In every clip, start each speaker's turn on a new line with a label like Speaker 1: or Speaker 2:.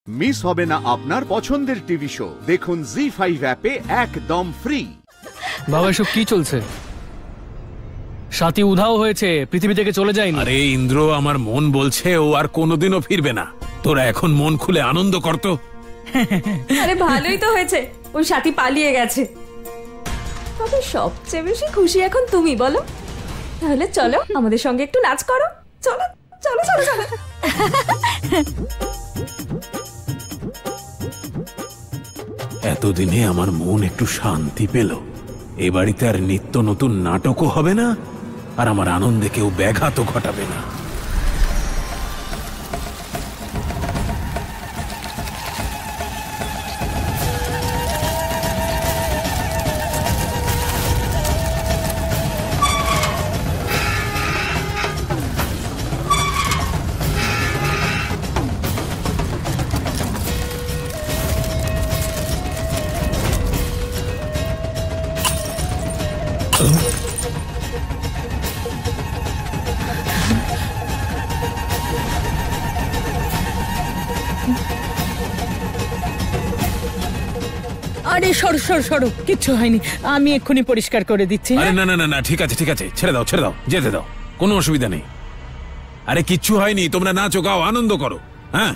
Speaker 1: Miss হবে না আপনার পছন্দের টিভি শো। দেখুন জি5 অ্যাপে একদম ফ্রি।
Speaker 2: বাবা এসব কি চলছে? সাথী উধাও হয়েছে, পৃথিবী থেকে চলে যায়নি।
Speaker 3: আরে ইন্দ্র, আমার মন বলছে ও আর কোনোদিনও ফিরবে না। তোরা এখন মন খুলে আনন্দ করতো।
Speaker 4: আরে ভালোই তো হয়েছে, ওই সাথী পালিয়ে গেছে। তবে সবচেয়ে বেশি খুশি এখন তুমি, বলো? তাহলে চলো আমাদের সঙ্গে একটু নাচ করো। চলো চলো চলো চলো।
Speaker 3: এতদিনে আমার মন একটু শান্তি পেল। এ বাড়িতে আর নিত্য নতুন নাটকও হবে না, আর আমার আনন্দে কেউ ব্যাঘাতও ঘটাবে না।
Speaker 5: আরে সরো সরো সরো, কিচ্ছু হয়নি, আমি এক্ষুনি পরিষ্কার করে দিচ্ছি।
Speaker 3: আরে না না না না, ঠিক আছে ঠিক আছে, ছেড়ে দাও ছেড়ে দাও, যেতে দাও, কোনো অসুবিধা নেই। আরে কিচ্ছু হয়নি, তোমরা নাচো গাও আনন্দ করো। হ্যাঁ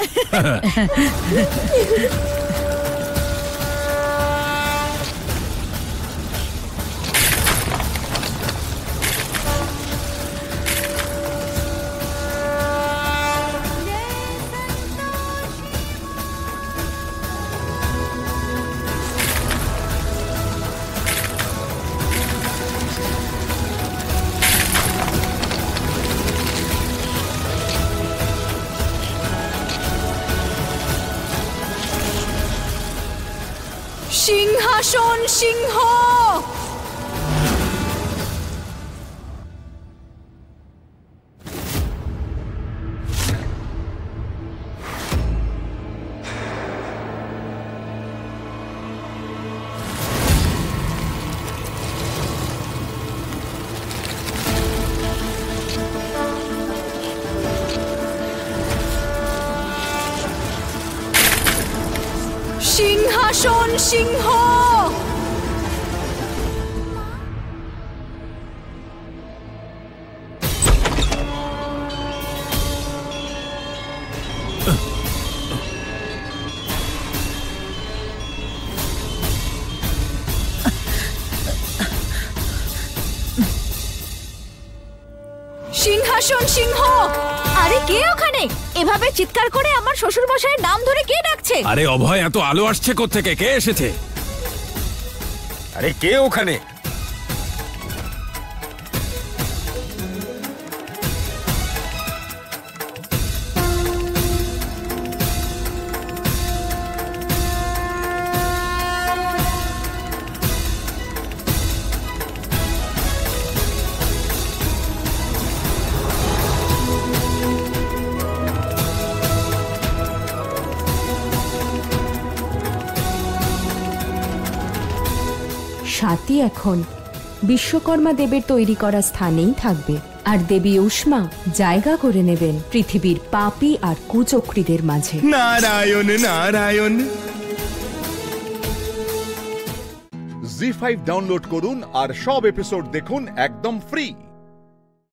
Speaker 4: সিংহাসন সিংহ, সিংহাসন সিংহ। সিংহাসন সিংহ।
Speaker 6: আরে কে ওখানে? এভাবে চিৎকার করে আমার শ্বশুর মশাইয়ের নাম ধরে কে ডাকছে?
Speaker 3: আরে অভয়, এত আলো আসছে কোত্থেকে? কে এসেছে? আরে কে ওখানে?
Speaker 4: সাথী এখন বিশ্বকর্মা দেবের তৈরি করা স্থানেই থাকবে, আর দেবী উষ্মা জায়গা করে নেবেন পৃথিবীর পাপী আর কুচক্রীদের মাঝে।
Speaker 7: নারায়ণ নারায়ণ।
Speaker 1: জি5 ডাউনলোড করুন আর সব এপিসোড দেখুন একদম ফ্রি।